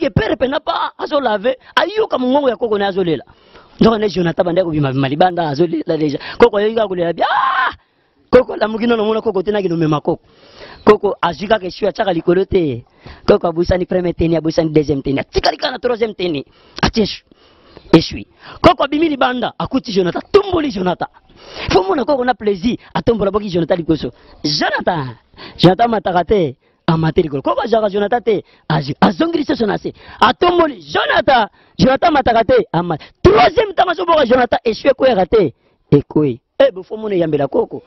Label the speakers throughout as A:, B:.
A: que père pena pas azo laver ayuka mungongo ya koko na azo lela donc ne Jonathan banda ko bima malibanda azo lela déjà koko yika ko lela ah koko la mugino no mona koko tena kino mema koko azuka ke shua chaka likolo te koko abusani premier teni abusani deuxième teni tikalika na troisième teni atiesh eshui koko bimili banda akuti Jonathan tomboli Jonathan faut mona koko na plaisir atombola boki Jonathan likoso Jonathan matakate amateri koko jaka Jonathan te azongirisa sonase atomboli Jonathan matakate ama troisième temps masoboka Jonathan eshui ko yakate ekoi faut mona yambela koko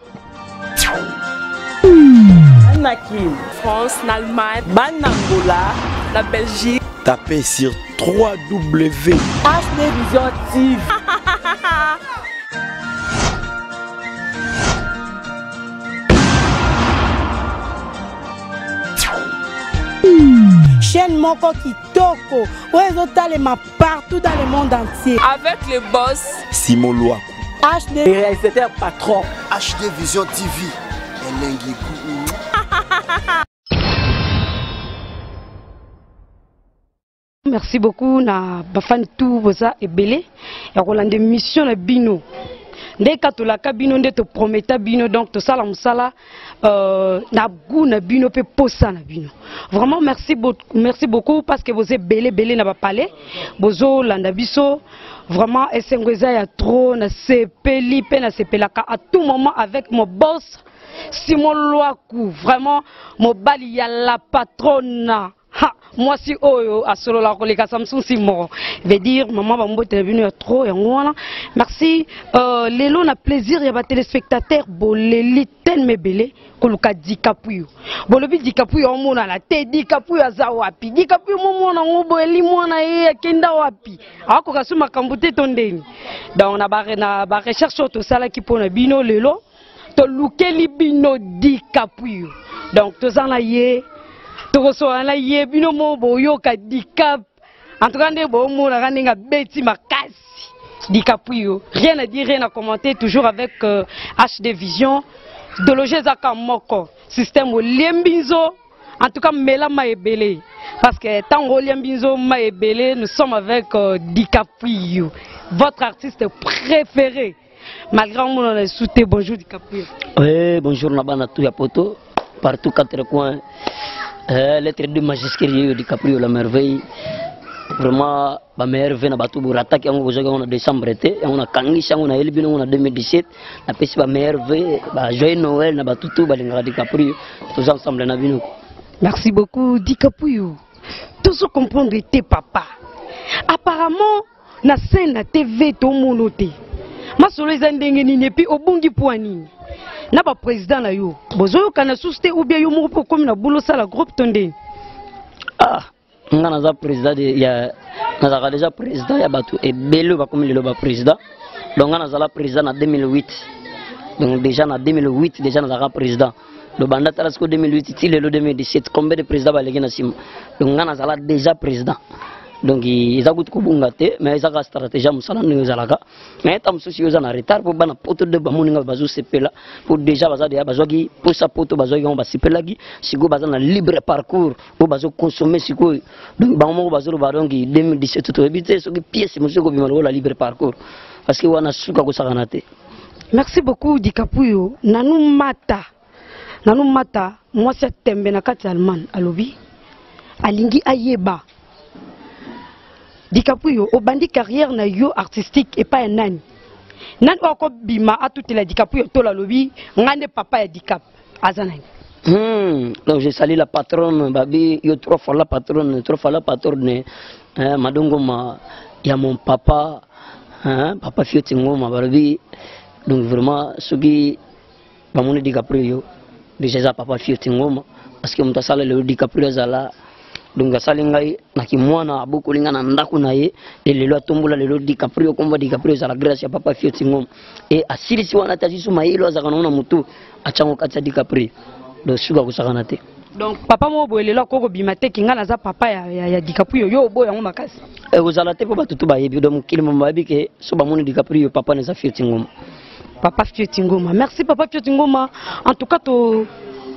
B: France, l'Allemagne, Angola, la Belgique.
C: Tapez sur 3W.
B: HD Vision TV.
D: Chaîne Moko Kitoko. Ouais, ils partout dans le monde entier.
B: Avec le boss
C: Simon Louakou.
D: HD.
B: Et réalisateur patron.
E: HD Vision TV.
D: Merci beaucoup na bafani tout boza ebele ya kolande mission na bino nde katolaka bino nde to prometa bino donc to sala musala na goût na bino pe posa na bino vraiment merci beaucoup parce que vous êtes belé na ba palais bozo landa biso vraiment esengweza ya trop na sepeli pe na sepelaka à tout moment avec mon boss Simon Louakou, vraiment mon bali ya la patronne. Ha, moi si oyo a solo la koleka Samsung Simon veut dire maman ba mbote venu trop et ngwana. Merci lelo na plaisir ya ba téléspectateurs boleli ten mebele koluka dikapuyo. Bolobi dikapuyo omona la te dikapuyo aza wapi? Dikapuyo momona ngobo eli mwana ye kenda wapi? Ako kasuma kambute tondeni. Donc na ba recherche auto sala ki pona bino lelo. To lukeli bino dikapuyo. Donc to zana ye tokosoana ye bino mo boyoka dikap. En tout cas nde bo mo na nga beti makasi dikapuyo. Rien à dire, rien à commenter, toujours avec HD Vision. Dologer zaka moko système o liembinzo. En tout cas mela maebele parce que tango liembinzo maebele nous sommes avec dikapuyo, votre artiste préféré. Malgré mon soutien, bonjour DiCaprio.
A: Oui, bonjour Nabana tout ya poto, partout quatre coins. Lettre de magistrat DiCaprio la merveille. Vraiment, la merveille na batu burata qui on en décembre été, on a kangisha on a elbino on a 2017, na pesi ba merveille, ba joyeux Noël na batu tout balinga DiCaprio, tous ensemble na bino.
D: Merci beaucoup DiCaprio. Tout ce comprendre tes papa. Apparemment, na scène na TV to monoté. Ma solo ezandenge nini puis obungi poani na ba président na yo bozo kana susté ou bien yo moko comme na boulot sala groupe tonde
A: ngana za président ya na déjà président ya batu et belo ba comme le ba président donc ngana za la président na 2008 donc déjà na 2008 déjà na za président le banda tarasco 2008 til le 2017 combien de présidents ba legi na sim donc ngana za la déjà président. Donc ils ont beaucoup mais ils ont une stratégie mais tam souci ils ont un retard pour bana poto de bamuninga bazo sepela pour déjà baza de bazogi pour sa poto bazogi on va sepela gi sigo baza na libre parcours pour bazo consommer sigo donc bango bazo barongi 2017 to ebité so ki pièce monsieur ko bimalo la libre parcours parce que wana suka ko sakanate.
D: Merci beaucoup DiCaprio nanu mata moi c'est tembe na kati Allemagne alobi alingi ayeba DiCaprio au bandi carrière na yo artistique et pas un nani. Nan oko bima a toute la DiCaprio to la lobby ngande papa ya Dicap azanani.
A: Donc je salue la patronne babi yo trois fois la patronne madongo ma ya mon papa papa Fiotingo ma babi donc vraiment ce qui ba mon DiCaprio déjà papa Fiotingo parce que mta sala le DiCaprio zala donc salingai na kimwana abuko lingana ndaku na ye lelo atombola lelo DiCaprio komba DiCaprio za la grâce ya papa Fiotingo et asirisi wana tajisu mailo za kanona mutu achango kati DiCaprio donc suka kusakana te
D: donc papa mo boelela koko bimate kinga na za papa ya DiCaprio yo boya ngo makasi
A: uzala te po batutu ba yebi donc kilimo mabi ke so ba moni DiCaprio papa na za Fiotingo
D: papa Fiotingo merci papa Fiotingo en tout cas to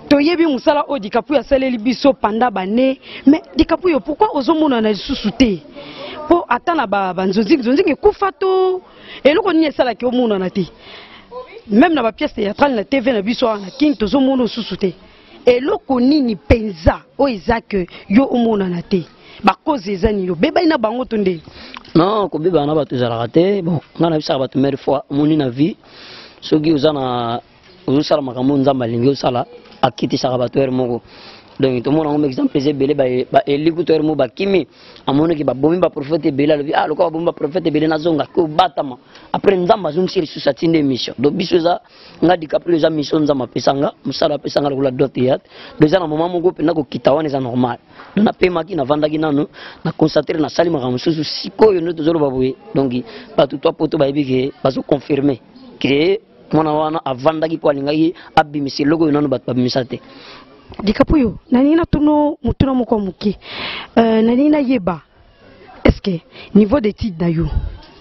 D: toyebi musala o dikapu ya saleli biso panda bane mais dikapu yo pourquoi ozomona na lisusu te po atana ba nzonzi kufa to eloko nini esala ki omona na te même na ba pièce théâtrale na TV na biso na king tozomona susu te eloko nini penza o ezake yo omona na te ba cause ezani yo beba ina bango to nde
A: non ko beba na ba tuzala te bon ngana bisa ba première fois moni na vie soki uzana uzala makambo nzamba lingi usala akiti saka ba toer moko donc to mona un exemple c'est belé ba eliku toer mo ba kimi amone ki ba bomi ba prophète belé le ah lokwa bomba prophète belé na zonga ko batama après nzamba zum siri su satinde mission do biso za ngadi kapri za mission nzamba pesanga musala pesanga la dote yat déjà na moment moko pena ko kitawane za normal na pema ki na vanda ki nanu na constater na sali maka mususu sikoyo no tozolo baboye donc ba tout toi poto ba ebike ba so confirmer que mona wana avandaki po alingaki abimisi logo nanu bato babimisate
D: dikapu yo nani na tuno mutuna moko muke nani na yeba est-ce que niveau d'étude na yo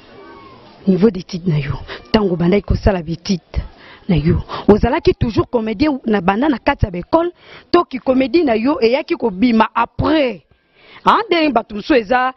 D: tango bandai ko sala betite na yo ozalaki toujours comédien na banda na kati ya école to ki comédie na yo e yaki ko bima après de bato muso eza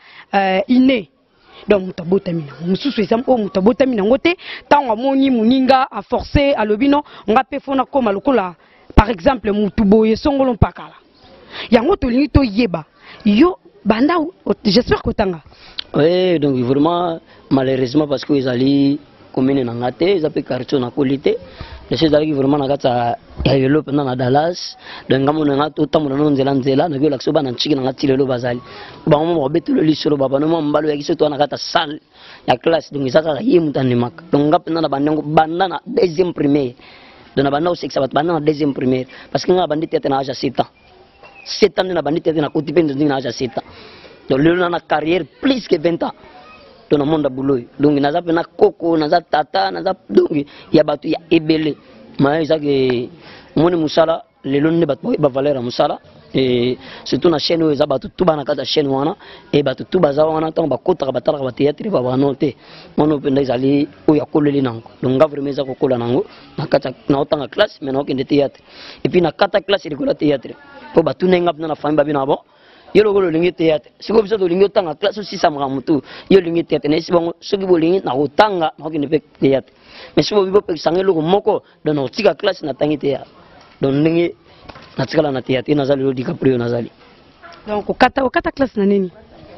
D: inné donc mutabotami na mususu eza o mutabotami na ngote tango amoni muninga a forcer a lobino nga pe fona koma lokola par exemple mutuboye songolo mpakala yango tolingi to yeba yo banda j'espère que tanga
A: oui donc vraiment malheureusement parce que ils allaient commune na ngate ils appellent quartier na qualité les choses allaient vraiment na kata ya yelo pendant na Dallas donc ngamo na ngato tamu na nzela na yo lakso bana nchiki na ngati lelo bazali ba mo betelo lisolo baba no mbalo ya kiso to na kata salle ya classe donc izaka yemu tanimaka donc ngapena na bandengo banda na deuxième primaire donc na banda au sexe banda na deuxième primaire parce que ngaba bandite na âge 7 ans 7 ans na bandite na kotipe na âge 7 ans donc le na carrière plus que 20 ans dans le monde boulot donc naza pena koko naza tata naza donc ya batu ya ebele mais ça que moni musala lelo ne batu ba valeur musala et surtout na chaîne où batu tout bana kata chaîne wana et batu tout baza wana tant ba kota ba tala ba théâtre ba noté mono penda izali o ya koleli nango donc vraiment za kokola nango na kata na otanga classe mais na okende théâtre et puis na kata classe il kola théâtre po batu nenga na famille babina bon yo lokolo lingi théâtre siko biso to lingi otanga classe aussi samra mutu yo lingi théâtre na sibongo soki bo lingi na otanga na okende pe théâtre mais sibo bibo pe sangelo ko moko do na otika classe na tangi théâtre donc lingi na tikala na théâtre na zali lo DiCaprio na zali
D: donc okata classe na nini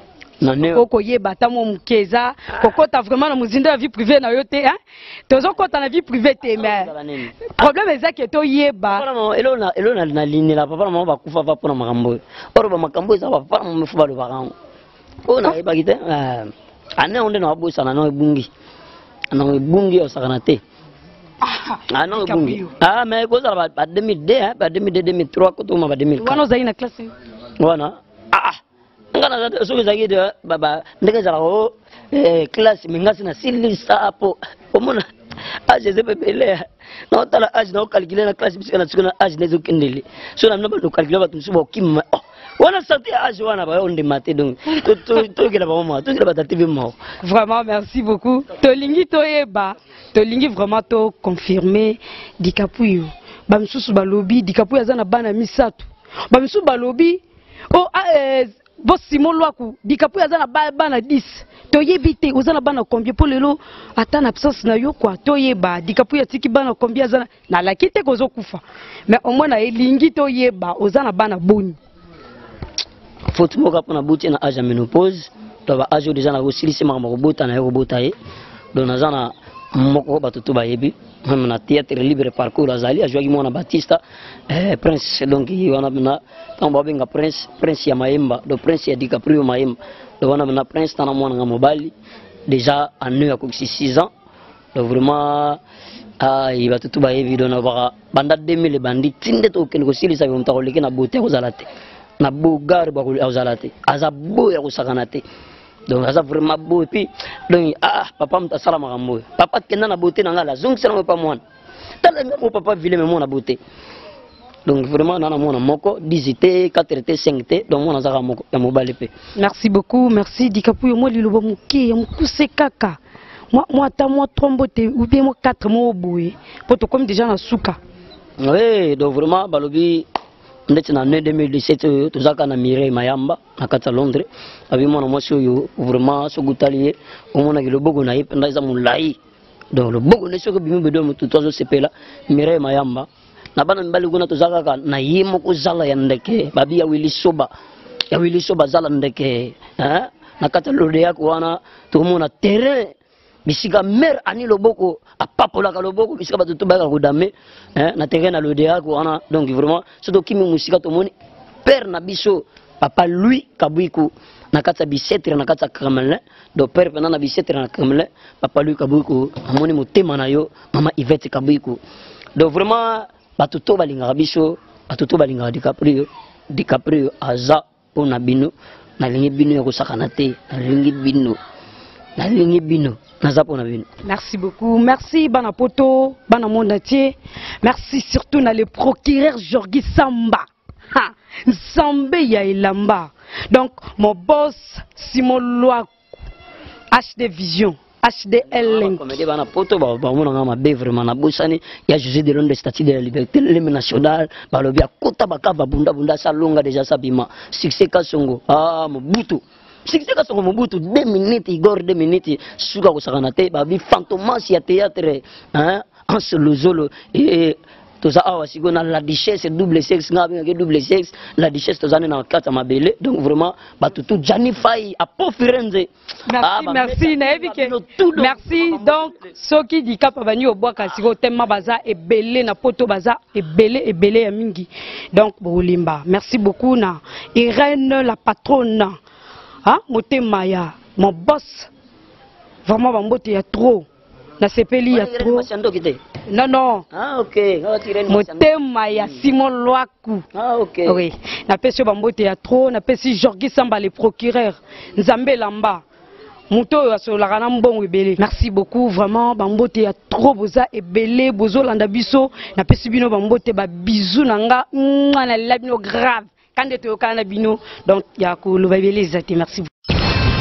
A: na ne
D: koko yeba tamo mukeza kokota vraiment na muzinda ya vie privée na yo te hein tozo kota na vie privée te mais problème ezaki to yeba
A: elo na ligne la papa mama bakufa va pona makambo oro ba makambo eza papa mama fuba lo bakango ona yeba kite ane onde na bosa na no ebungi osakana te no ebungi mais ko za ba 2002 ba 2003 ko to ma ba 2004
D: wana zai na classe
A: wana ngana so zaki de baba ndenge za ko classe mingasi na silisa hapo omona age ze bebele na tala age na calculer na classe bisika na tsuna age nezo kendele so na naba do calculer ba tumsu ba kim wana sorti age wana ba onde maté donc to kila ba mama to kila ba TV mo
D: vraiment merci beaucoup tolingi to yeba tolingi vraiment to confirmer DiCaprio ba msusu ba lobby DiCaprio azana bana misatu ba msusu ba lobby bo Simon Lwaku DiCaprio azana bana 10 toyebi te ozana bana combien pour lelo ata na absence na yo quoi toyeba DiCaprio atiki bana combien azana na lakite kozo kufa mais au moins na elingi toyeba ozana bana boni
A: faut moka pona buti na âge ménopause to ba âge déjà na osilisi mama robota na robota e donc nazana moko batutu bayebi même na théâtre libre parcours azali ajwaki mwana Batista prince donc wana na tamba benga prince ya Maemba do prince ya DiCaprio Maemba do wana na prince tana mwana nga mobali déjà en ya ko 6 ans donc vraiment il batutu bayebi do na banda 2000 bandi tinde to ken ko silisa yo mtako leki na bote ko zalate na bogar ba ko zalate azabo ya ko sakanate donc ça vraiment beau et puis donc papa mta sala makambo papa kenda na beauté na ngala zong sala pas moi tala mo papa vile me mona beauté donc vraiment nana mona moko 10t 4t 5t donc mona zaka moko ya mobali pe
D: merci beaucoup merci DiCaprio moi liloba muke ya mukuse kaka moi ta moi trombote ou bien moi 4 mois boye poto comme déjà na suka
A: Oui, donc vraiment, balobi, on est en année 2017, tout ça qu'on a miré Mayamba, à Kata Londres. Avec moi, moi, vraiment, ce goutalier, au moment où le bogo naïf, on a mon laï. Donc le bogo n'est sûr que bimou bedom tout ça c'est là, miré Mayamba. Na bana mbali kuna tout ça qu'on na yimo ko zala yandeke, babi ya Willy Soba zala ndeke, hein? Na Kata Lodea kuana, tout le monde a terrain. Bisika mer ani loboko a papola ka loboko bisika batutu ba ka kodame na terrain na l'ODA ko ana donc vraiment surtout kimi musika to moni père na biso papa lui kabuiku na kata bisetre na kata Kremlin do père pena na bisetre na Kremlin papa lui kabuiku amoni motema na yo mama Yvette kabuiku donc vraiment batuto balinga biso batuto balinga DiCaprio aza pona bino na lingi bino ya kosakana te na lingi bino.
D: Merci beaucoup. Merci Banapoto, Banamonde entier. Merci surtout à le procureur Jorgi Samba. Samba Yailamba. Donc, mon boss Simon Loakou, HD Vision, HDL Link.
A: Comédie Banapoto, vraiment na bosani, il y a José de Londres, statut de la liberté, l'hymne national, Balobia Kota Bakaba Bunda Salonga déjà Sabima, succès Kasongo, Mobutu. Si c'est que son Mobutu 2 minutes, Igor 2 minutes, Suga Kosakanate, Babi Fantomasia théâtre, hein, en solo et tout ça, la duchesse double sexe, double sexe, la duchesse tout ça dans 4 mabele, donc vraiment, tout Gianni Fay à Pofirenze.
D: Merci, merci. Donc, ce qui dit Kapabani au bois Kassigo, Tema Baza et Belé, na Poto Baza et Belé à Mingi. Donc, Boulimba, merci beaucoup, na Irène, la patronne. Ah, Maya, mon boss, vraiment, mon boss, il y a trop. Na sepeli, il y a trop. Non.
A: Ah, ok.
D: Maya, Simon Loakou.
A: Ah, ok.
D: Oui. Na pesi Bambote, il y a trop. Na pesi Jorgi Samba, le procureur. Nzambe Lamba. Mouto, merci beaucoup, vraiment. Bambote, il y a trop. Boza et belé, bozo landabiso. Na pesi bino Bambote, bisou nanga. Na labino grave. Quand tu es au Canabino, donc il y a que le merci beaucoup.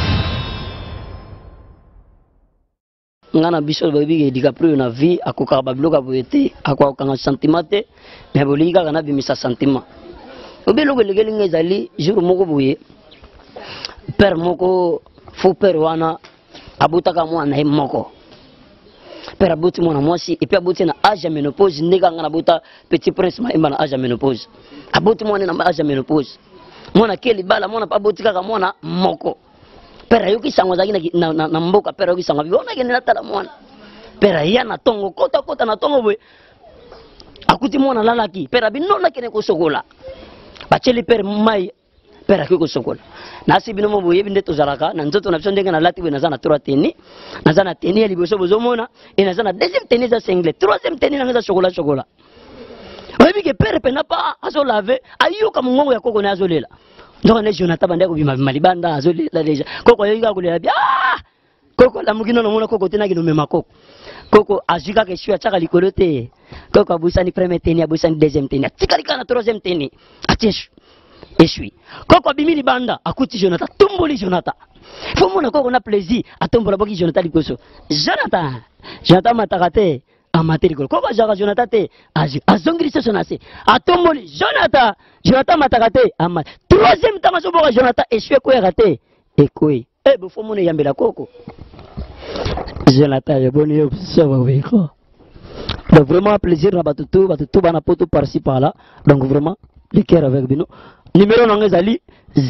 A: Ngana biso baby DiCaprio na vie akoka babloka boete akwa kanga sentiment te mais bolika kana bimisa sentiment obelo ko legeli ngezali jour moko boye père moko fou père wana abutaka mwana e moko père abuti mwana mwasi et puis abuti na âge ya ménopause ndeka ngana buta petit prince ma na âge ya ménopause abuti mwana na âge ya ménopause mwana keli bala mwana abuti kaka mwana moko pera yoki sango zaki na mboka pera yoki sango biona ke na tala mwana pera ya na tongo kota na tongo we akuti mwana lalaki pera binona kene ko sokola bacheli pera mai pera ko sokola nasi bino mo yebi ndeto zalaka na nzoto na biso ndenge na lati we nazana 3 teni nazana teni ya liboso bozomona et nazana deuxième teni za single troisième teni na za chocolat oyebi ke pera pena pa azo lave ayuka mungongo ya koko na azo lela. Donc les Jonathan bande ko bima malibanda azolela deja koko yoyika kulela bia koko la mugino no mona koko tena kino mema koko azuka ke shua chaka likolote koko abusani premier teni abusani deuxième teni tikalika na troisième teni atiesh eshui koko bimili banda akuti Jonathan tomboli Jonathan faut mona koko na plaisir atombola boki Jonathan likoso Jonathan matakate amateur koko jaka Jonathan te azongirisa sonase atomboli Jonathan matakate ama troisième temps so boka Jonathan esue ko yakate ekoi bofo mone yambela koko Jonathan je boni yo so weko donc vraiment plaisir na batutu bana poto par-ci par-là donc vraiment le cœur avec bino numéro nangezali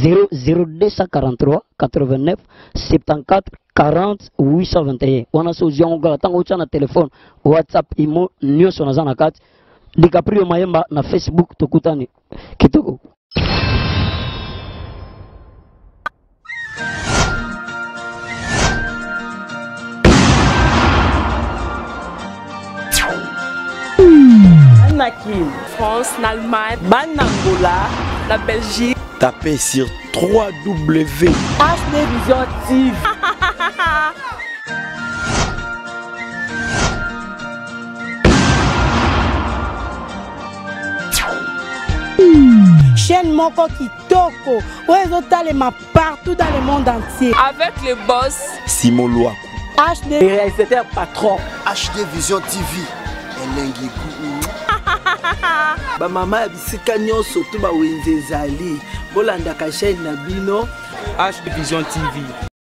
A: 00243 89 74 40 821 wana so zionga tango chana téléphone WhatsApp imo nyoso na zana kat DiCaprio Mayemba na Facebook tokutani kitoko.
B: France, l'Allemagne, Angola, la Belgique.
C: Tapez sur 3W.
B: HD Vision TV.
E: Chaîne Moko Kitoko. Ouais, ils partout dans le monde entier.
B: Avec le boss
C: Simon Loakou.
B: HD. Et réalisateur patron.
F: HD Vision TV. Ba mama ya bisika nyonso to ba wenze ezali. Bolandaka chaîne na bino
G: H Vision TV.